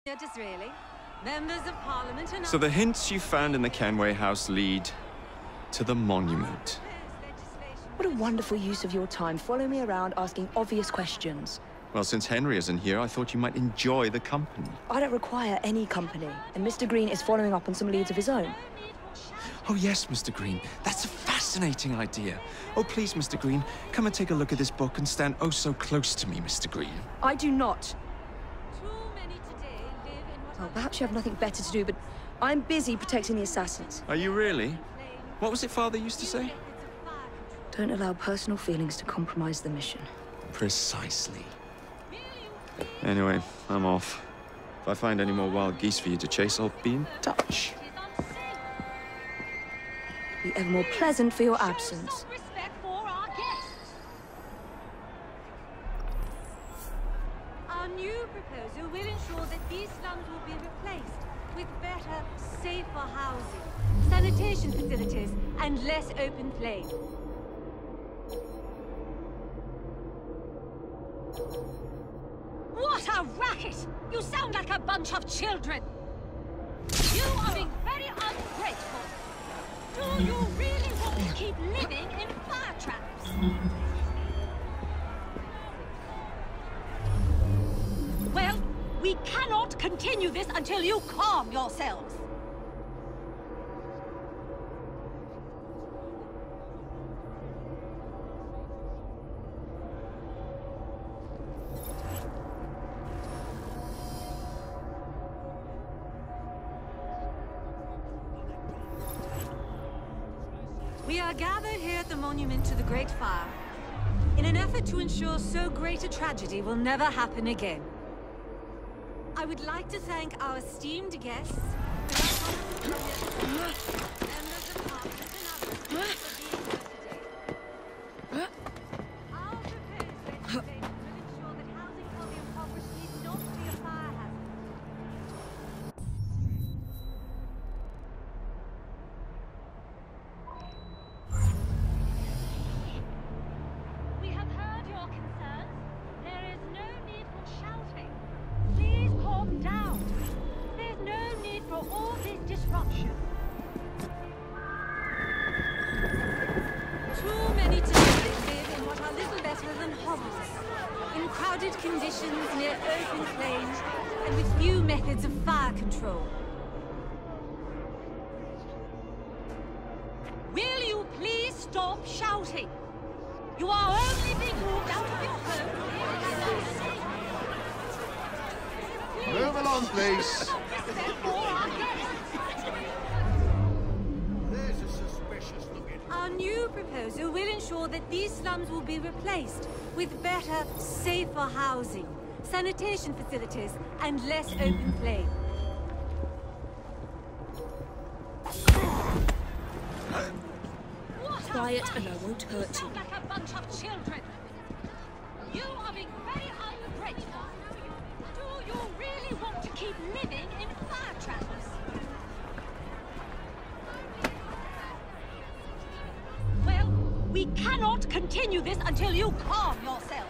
Disraeli, members of Parliament and So the hints you found in the Kenway house lead to the monument. What a wonderful use of your time, following me around asking obvious questions. Well, since Henry isn't here, I thought you might enjoy the company. I don't require any company, and Mr. Green is following up on some leads of his own. Oh yes, Mr. Green. That's a fascinating idea. Oh, please, Mr. Green, come and take a look at this book and stand oh so close to me, Mr. Green. I do not. Well, perhaps you have nothing better to do, but I'm busy protecting the assassins. Are you really? What was it Father used to say? Don't allow personal feelings to compromise the mission. Precisely. Anyway, I'm off. If I find any more wild geese for you to chase, I'll be in touch. Be ever more pleasant for your absence. Our new proposal will ensure that these slums will be replaced with better, safer housing, sanitation facilities, and less open plain. What a racket! You sound like a bunch of children! You are being very ungrateful! Do you really want to keep living in fire traps? Well, we cannot continue this until you calm yourselves! We are gathered here at the monument to the Great Fire in an effort to ensure so great a tragedy will never happen again. I would like to thank our esteemed guests, members of Parliament and others for being here today. Our proposed legislation will ensure that housing for the impoverished need not be a fire hazard. We have heard your concerns. There is no need for shouting. Please calm down. There's no need for all this disruption. Too many today live in what are little better than hovels, in crowded conditions near open plains, and with few methods of fire control. Will you please stop shouting? You are only being moved out of your home. Move along, please. There's a suspicious looking. Our new proposal will ensure that these slums will be replaced with better, safer housing, sanitation facilities, and less open plain. Quiet and I won't hurt you. Like a bunch of children. You are being very ungrateful. Do you really want to keep living in fire traps? Well, we cannot continue this until you calm yourselves.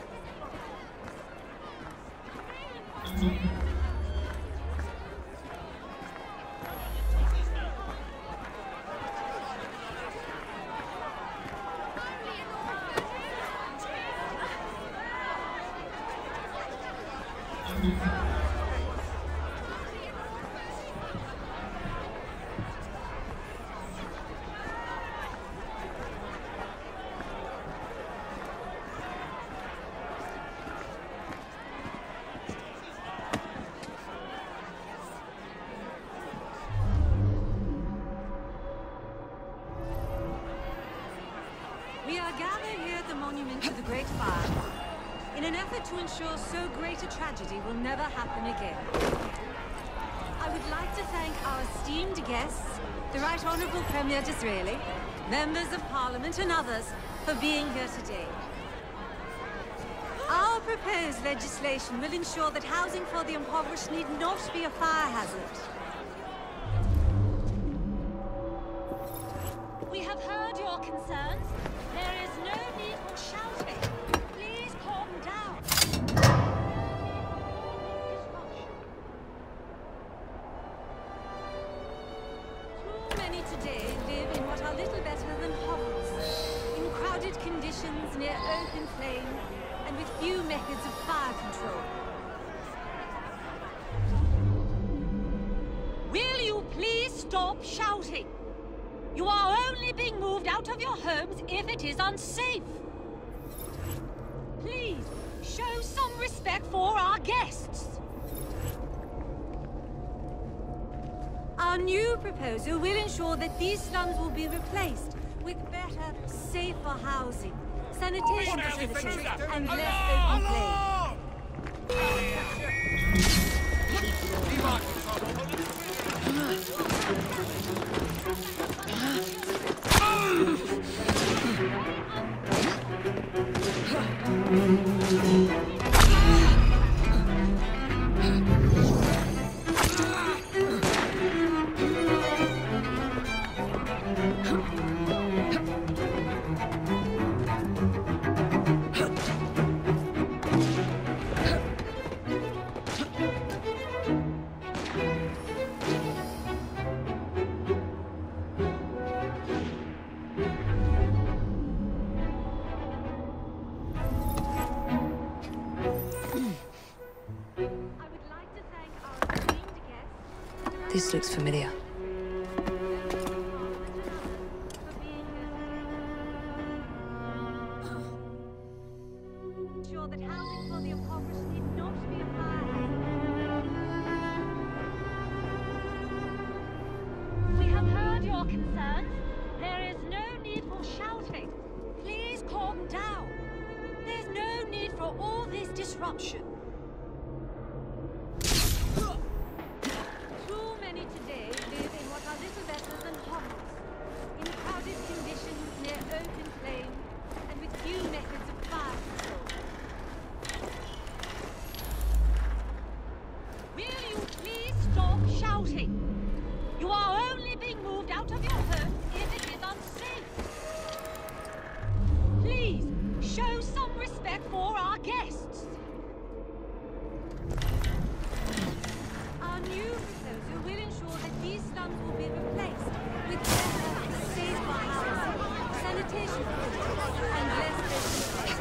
We are gathered here at the monument to the Great Fire in an effort to ensure so great a tragedy will never happen again. I would like to thank our esteemed guests, the Right Honourable Premier Disraeli, members of Parliament and others for being here today. Our proposed legislation will ensure that housing for the impoverished need not be a fire hazard. We have heard your concerns. There is no need for shouting. Please calm down. today live in what are little better than hovels, in crowded conditions near open flame, and with few methods of fire control. Will you please stop shouting? You are only being moved out of your homes if it is unsafe. Please, show some respect for our guests. Our new proposal will ensure that these slums will be replaced with better, safer housing, sanitation facilities, and less open flame. This looks familiar. Sure that housing for the impoverished need not be a fire hazard. We have heard your concerns. There is no need for shouting. Please calm down. There's no need for all this disruption. Too many today live in what are little better than hovels, in crowded conditions near open flame, and with few methods of fire control. Will you please stop shouting? You are only being moved out of your home if it is unsafe. Please, show some respect for our guests. Our new proposal will ensure that these slums will be replaced with better, safer housing, sanitation facilities, and less open flame.